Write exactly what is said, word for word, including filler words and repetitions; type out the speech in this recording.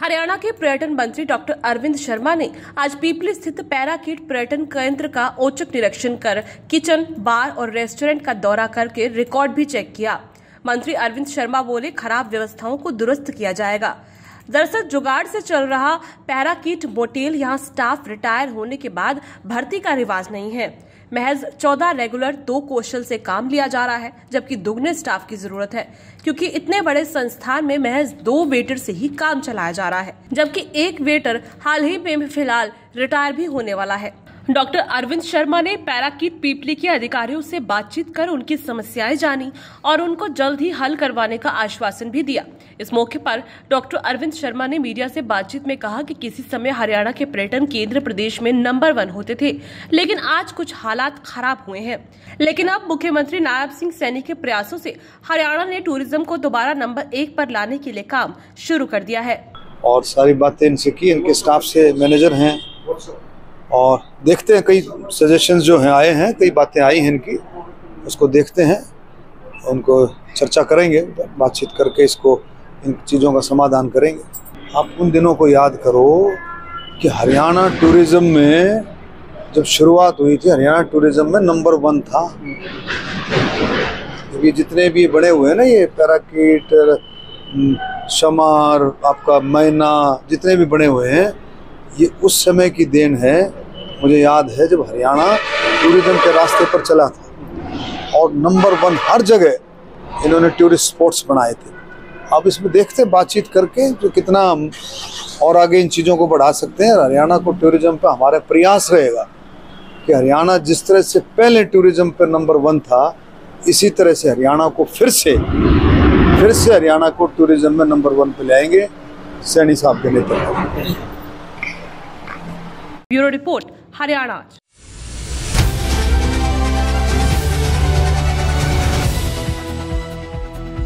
हरियाणा के पर्यटन मंत्री डॉक्टर अरविंद शर्मा ने आज पीपली स्थित पैराकिट पर्यटन केंद्र का औचक निरीक्षण कर किचन, बार और रेस्टोरेंट का दौरा करके रिकॉर्ड भी चेक किया। मंत्री अरविंद शर्मा बोले, खराब व्यवस्थाओं को दुरुस्त किया जाएगा। दरअसल जुगाड़ से चल रहा पैराकिट मोटेल यहां स्टाफ रिटायर होने के बाद भर्ती का रिवाज नहीं है। महज चौदह रेगुलर दो कौशल से काम लिया जा रहा है, जबकि दुगने स्टाफ की जरूरत है, क्योंकि इतने बड़े संस्थान में महज दो वेटर से ही काम चलाया जा रहा है, जबकि एक वेटर हाल ही में फिलहाल रिटायर भी होने वाला है। डॉक्टर अरविंद शर्मा ने पैराकिट पीपली के अधिकारियों से बातचीत कर उनकी समस्याएं जानी और उनको जल्द ही हल करवाने का आश्वासन भी दिया। इस मौके पर डॉक्टर अरविंद शर्मा ने मीडिया से बातचीत में कहा कि किसी समय हरियाणा के पर्यटन केंद्र प्रदेश में नंबर वन होते थे, लेकिन आज कुछ हालात खराब हुए हैं। लेकिन अब मुख्यमंत्री नायब सिंह सैनी के प्रयासों से हरियाणा ने टूरिज्म को दोबारा नंबर एक पर लाने के लिए काम शुरू कर दिया है। और सारी बातें इनसे की, इनके स्टाफ से मैनेजर हैं और देखते हैं, कई सजेशंस जो हैं आए हैं, कई बातें आई हैं इनकी, उसको देखते हैं, उनको चर्चा करेंगे, बातचीत करके इसको इन चीज़ों का समाधान करेंगे। आप उन दिनों को याद करो कि हरियाणा टूरिज्म में जब शुरुआत हुई थी, हरियाणा टूरिज्म में नंबर वन था। ये जितने भी बड़े हुए हैं ना, ये पैराकिट, शमार, आपका मैना, जितने भी बने हुए हैं, ये उस समय की देन है। मुझे याद है जब हरियाणा टूरिज्म के रास्ते पर चला था और नंबर वन हर जगह इन्होंने टूरिस्ट स्पॉट्स बनाए थे। अब इसमें देखते बातचीत करके जो कितना और आगे इन चीज़ों को बढ़ा सकते हैं। हरियाणा को टूरिज्म पे हमारा प्रयास रहेगा कि हरियाणा जिस तरह से पहले टूरिज्म पे नंबर वन था, इसी तरह से हरियाणा को फिर से फिर से हरियाणा को टूरिज्म में नंबर वन पे लाएंगे सैनी साहब के नेतृत्व में। Bureau report, Haryana.